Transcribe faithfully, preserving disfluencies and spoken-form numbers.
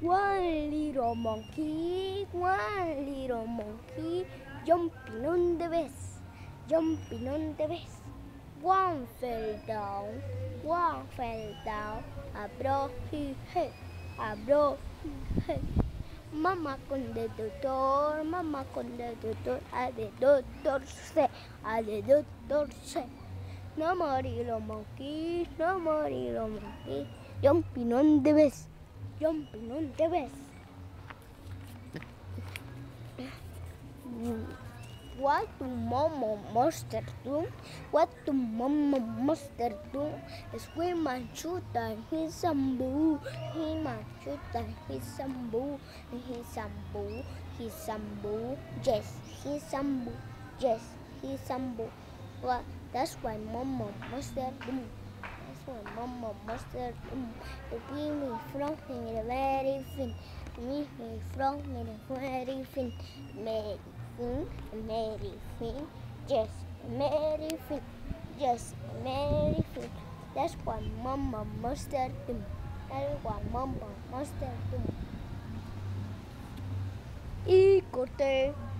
One little monkey, one little monkey, jumping on the bus, jumping on the bus. One fell down, one fell down, a broke his head, a broke his head. Mamá con el doctor, mamá con el doctor, a the doctor say, a the doctor say. No more little monkeys, no more little monkeys, jumping on the bus, jumping on the bus. What do Mama Monster do? What do Mama Monster do? Swim and shoot and he's some boo. Swim and shoot and he's some boo. He's some boo. He's some boo. Yes, he's some boo. Yes, he's some boo. Well, that's why Mama Monster do. That's why Mama Monster do. The baby frog in the very fin. Me frog in the very fin. Mary Fin, Mary Fin, yes, Mary Fin, yes, Mary Fin. That's what Mama Monster do. That's what Mama Monster do. Y corté.